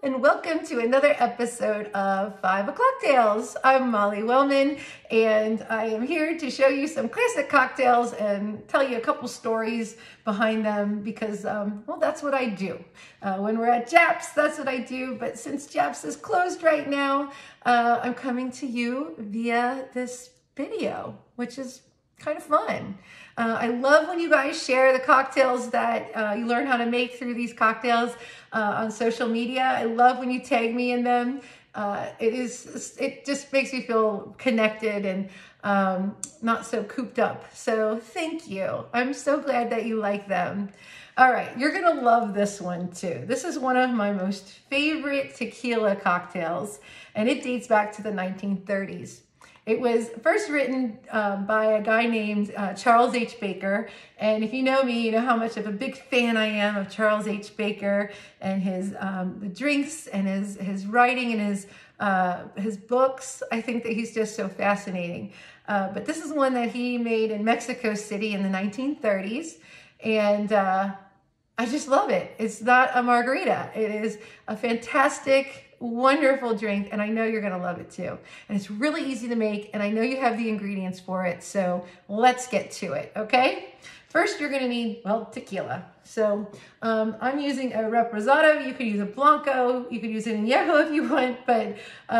and welcome to another episode of 5 O'Clock Tales. I'm Molly Wellman, and I am here to show you some classic cocktails and tell you a couple stories behind them because, well, that's what I do. When we're at Japs, that's what I do, but since Japs is closed right now, I'm coming to you via this video, which is kind of fun. I love when you guys share the cocktails that you learn how to make through these cocktails on social media. I love when you tag me in them. It just makes me feel connected and not so cooped up. So thank you. I'm so glad that you like them. All right, you're gonna love this one too. This is one of my most favorite tequila cocktails, and it dates back to the 1930s. It was first written by a guy named Charles H. Baker. And if you know me, you know how much of a big fan I am of Charles H. Baker and his the drinks and his writing and his books. I think that he's just so fascinating. But this is one that he made in Mexico City in the 1930s. And I just love it. It's not a margarita. It is a fantastic, wonderful drink, and I know you're gonna love it too. And it's really easy to make, and I know you have the ingredients for it, so let's get to it, okay? First, you're gonna need, well, tequila. So I'm using a Reposado. You could use a Blanco, you could use an Añejo if you want, but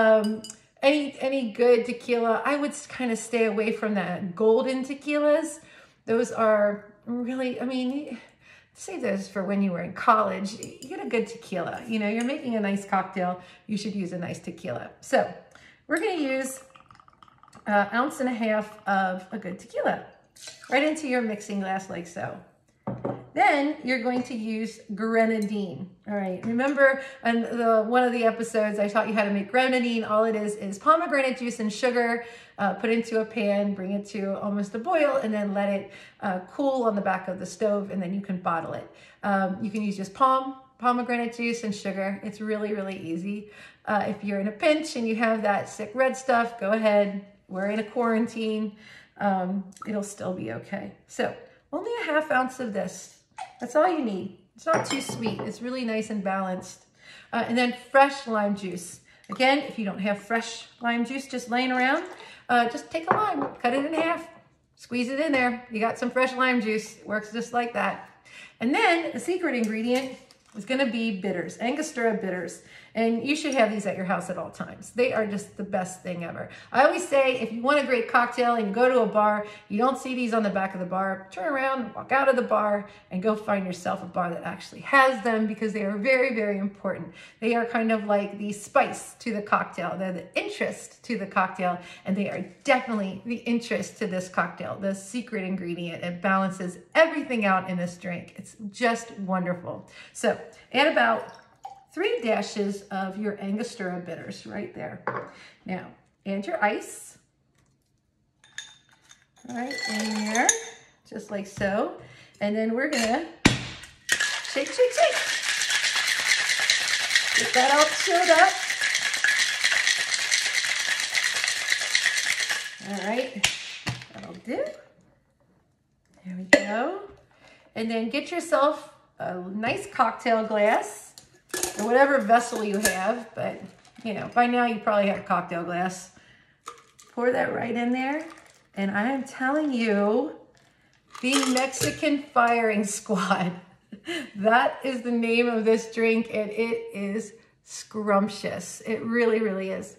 any good tequila, I would kind of stay away from that golden tequilas. Those are really, I mean, save those for when you were in college. You get a good tequila. You know, you're making a nice cocktail, you should use a nice tequila. So we're gonna use an ounce and a half of a good tequila right into your mixing glass like so. Then you're going to use grenadine. All right, remember on one of the episodes I taught you how to make grenadine. All it is pomegranate juice and sugar. Put into a pan, bring it to almost a boil, and then let it cool on the back of the stove, and then you can bottle it. You can use just pomegranate juice and sugar. It's really, really easy. If you're in a pinch and you have that sick red stuff, go ahead. We're in a quarantine. It'll still be okay. So only a half ounce of this. That's all you need. It's not too sweet. It's really nice and balanced. And then fresh lime juice. Again, if you don't have fresh lime juice just laying around, just take a lime, cut it in half, squeeze it in there. You got some fresh lime juice. It works just like that. And then the secret ingredient is going to be bitters, Angostura bitters. And you should have these at your house at all times. They are just the best thing ever. I always say, if you want a great cocktail and you go to a bar, you don't see these on the back of the bar, turn around, walk out of the bar, and go find yourself a bar that actually has them, because they are very, very important. They are kind of like the spice to the cocktail. They're the interest to the cocktail, and they are definitely the interest to this cocktail, the secret ingredient. It balances everything out in this drink. It's just wonderful. So add about 3 dashes of your Angostura bitters right there. Now, add your ice right in there, just like so. And then we're gonna shake, shake, shake. Get that all chilled up. All right, that'll do. There we go. And then get yourself a nice cocktail glass, or whatever vessel you have, but you know, by now you probably have a cocktail glass. Pour that right in there, and I am telling you, the Mexican Firing Squad, that is the name of this drink, and it is scrumptious. It really, really is.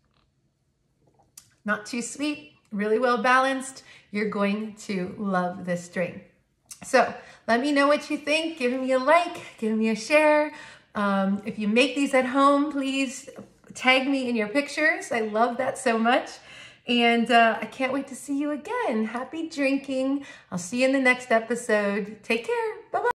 Not too sweet, really well balanced. You're going to love this drink. So let me know what you think. Give me a like, give me a share. If you make these at home, please tag me in your pictures. I love that so much. And I can't wait to see you again. Happy drinking. I'll see you in the next episode. Take care. Bye-bye.